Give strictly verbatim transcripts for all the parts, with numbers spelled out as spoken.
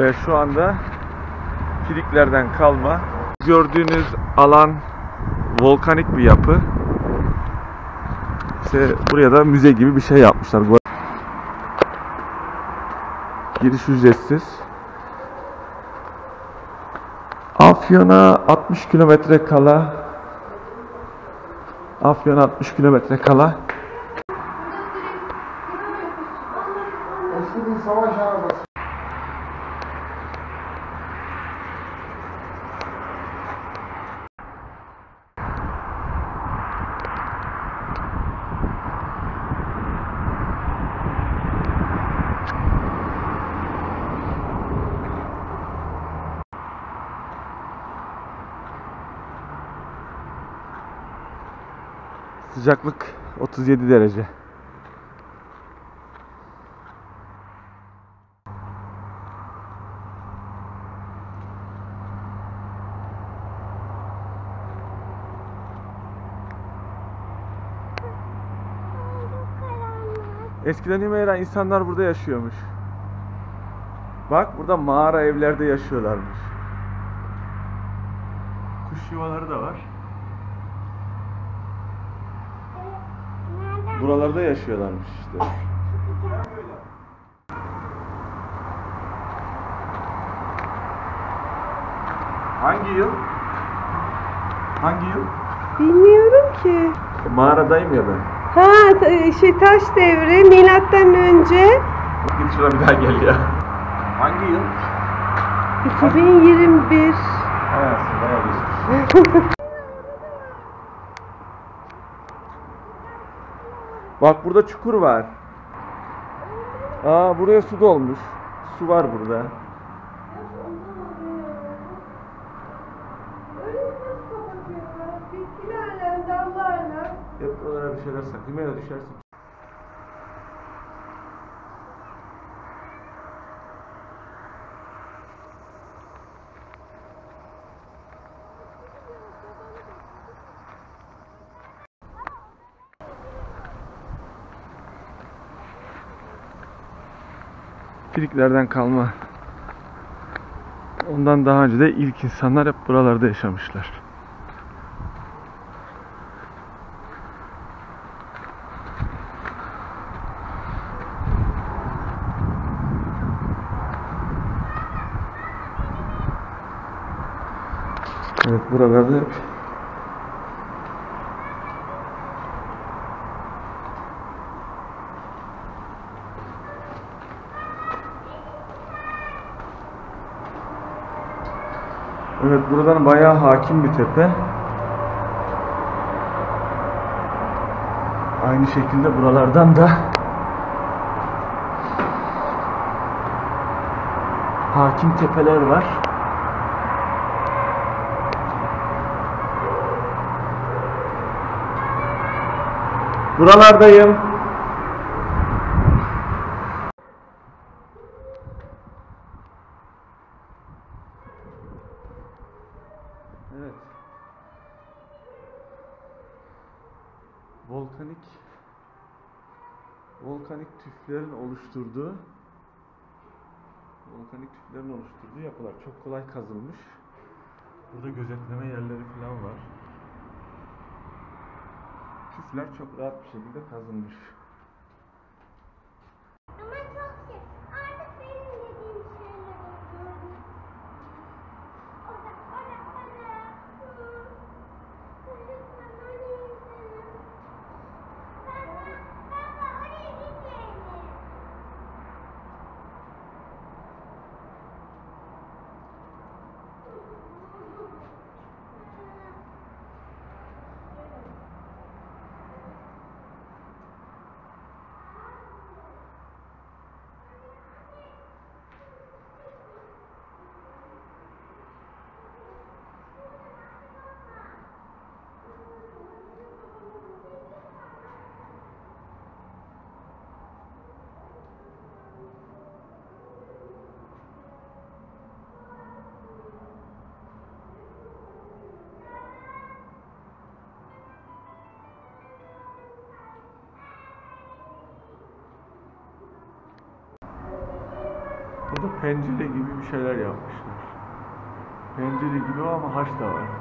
Evet, şu anda Friklerden kalma. Gördüğünüz alan volkanik bir yapı. İşte buraya da müze gibi bir şey yapmışlar. Giriş ücretsiz. Afyon'a altmış kilometre kala Afyon'a altmış kilometre kala Eski bir savaş arabası. Sıcaklık otuz yedi derece. Eskiden Hümeyra insanlar burada yaşıyormuş. Bak, burada mağara evlerde yaşıyorlarmış. Kuş yuvaları da var. Buralarda yaşıyorlarmış işte. Hangi yıl? Hangi yıl? Bilmiyorum ki. Mağaradayım ya ben. Ha, şey taş devri, milattan önce. Git şuna bir daha gel ya. Hangi yıl? iki bin yirmi bir. Evet, bayağı geçmiş. Bak, burada çukur var. Aa, buraya su dolmuş. Su var burada. Bitkilerle, dallarla. Hep buralara bir şeyler sak. Hümeyra düşersin. Friklerden kalma. Ondan daha önce de ilk insanlar hep buralarda yaşamışlar. Evet, buralarda hep Evet, buradan bayağı hakim bir tepe. Aynı şekilde buralardan da hakim tepeler var. Buralardayım. Evet. Volkanik volkanik tüflerin oluşturduğu volkanik tüflerin oluşturduğu yapılar çok kolay kazılmış. Burada gözetleme yerleri falan var. Tüfler çok rahat bir şekilde kazılmış. Ama çok şey. Artık benim dediğim şeyler oldu. Orada, orada, orada. Hı. Lütfen oraya gidelim. Baba, baba oraya gitmeyelim. Burada pencere gibi bir şeyler yapmışlar. Pencere gibi ama haç da var.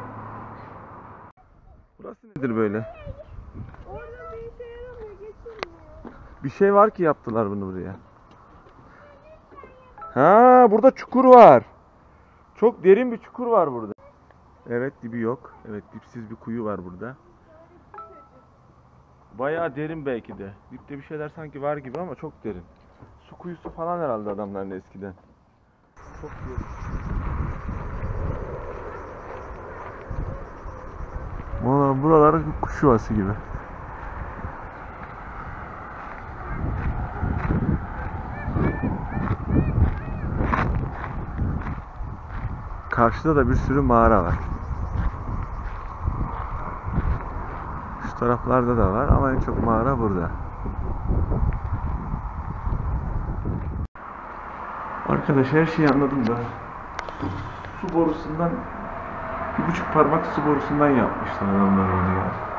Burası nedir böyle? Orada bir işe yaramıyor, geçilmiyor. Bir şey var ki yaptılar bunu buraya. Ha, burada çukur var. Çok derin bir çukur var burada. Evet, dibi yok. Evet, dipsiz bir kuyu var burada. Bayağı derin belki de. Dipte bir şeyler sanki var gibi ama çok derin. Su kuyusu falan herhalde adamların eskiden. Çok derin. Valla buralar kuş yuvası gibi. Karşıda da bir sürü mağara var. Şu taraflarda da var ama en çok mağara burada. Arkadaş, her şeyi anladım da su borusundan bir buçuk parmak su borusundan yapmışlar adamlar onu ya.